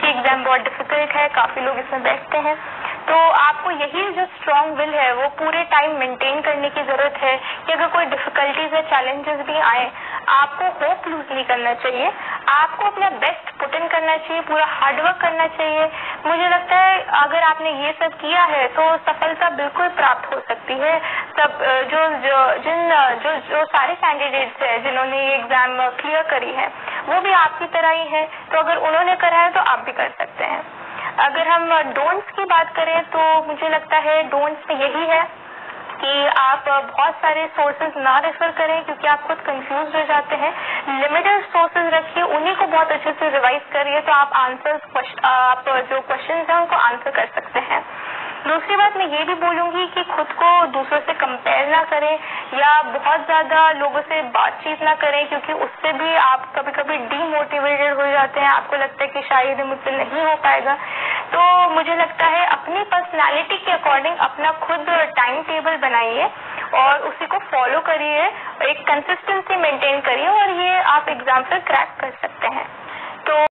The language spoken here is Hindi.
कि एग्जाम बहुत डिफिकल्ट है, काफी लोग इसमें बैठते हैं। तो आपको यही जो स्ट्रॉन्ग विल है वो पूरे टाइम मेंटेन करने की जरूरत है कि अगर कोई डिफिकल्टीज या चैलेंजेस भी आए, आपको होप लूज नहीं करना चाहिए, आपको अपना बेस्ट पुट इन करना चाहिए, पूरा हार्डवर्क करना चाहिए। मुझे लगता है अगर आपने ये सब किया है तो सफलता बिल्कुल प्राप्त हो सकती है। सब जो सारे कैंडिडेट्स हैं जिन्होंने ये एग्जाम क्लियर करी है वो भी आपकी तरह ही है, तो अगर उन्होंने करा है तो आप भी कर सकते हैं। अगर हम डोंट्स की बात करें तो मुझे लगता है डोंट्स में यही है कि आप बहुत सारे सोर्सेज ना रेफर करें क्योंकि आप खुद कंफ्यूज हो जाते हैं। लिमिटेड सोर्सेज रखिए, उन्हीं को बहुत अच्छे से रिवाइज करिए तो आप आप जो क्वेश्चंस हैं उनको आंसर कर सकते हैं। दूसरी बात मैं ये भी बोलूंगी कि खुद को दूसरों से कंपेयर ना करें या बहुत ज्यादा लोगों से बातचीत ना करें क्योंकि उससे भी आप कभी कभी डीमोटिवेटेड हो जाते हैं, आपको लगता है कि शायद मुझसे नहीं हो पाएगा। तो मुझे लगता है अपनी पर्सनालिटी के अकॉर्डिंग अपना खुद टाइम टेबल बनाइए और उसी को फॉलो करिए, एक कंसिस्टेंसी मेंटेन करिए और ये आप एग्जाम पर क्रैक कर सकते हैं। तो